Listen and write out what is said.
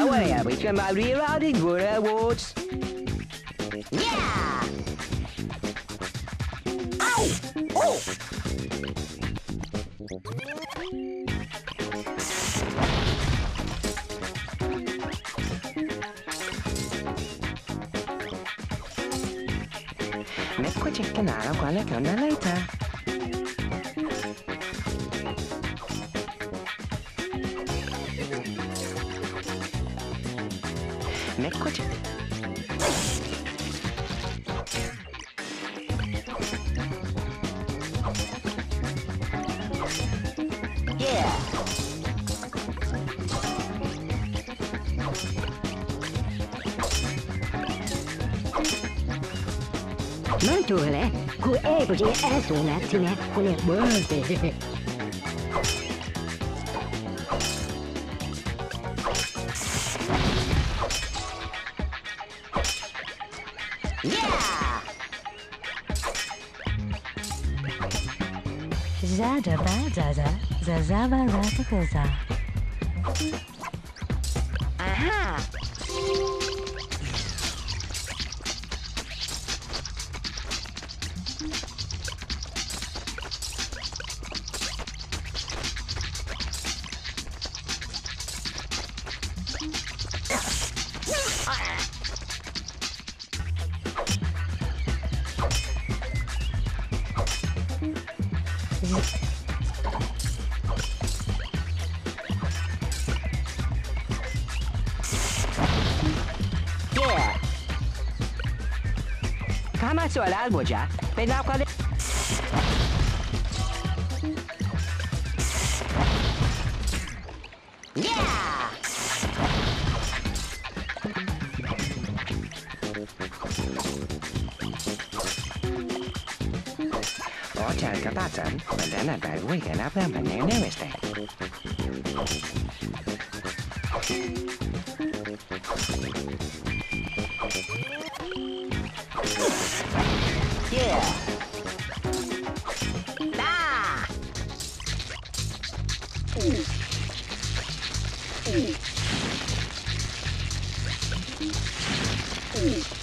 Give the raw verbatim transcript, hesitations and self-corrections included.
Uh, what are we talking about? Rerouting Good Awards? Yeah! Ow! Oh! Ecco ciccanara quale che una leita. Ecco cic... Yeah! Non tu le, ku e budi e su na tine, ku ne birthday. Yeah! Zada ba zaza, zaza ba rata Aha! Yeah! Kamatsu all'albo già, per l'acqua de... Yeah! Ủa trời các ta sẵn, mình đã là đại quý cái nắp ra mình nếu nếu mày sạch. Yeah! Ah! Mm. Mm. Mm.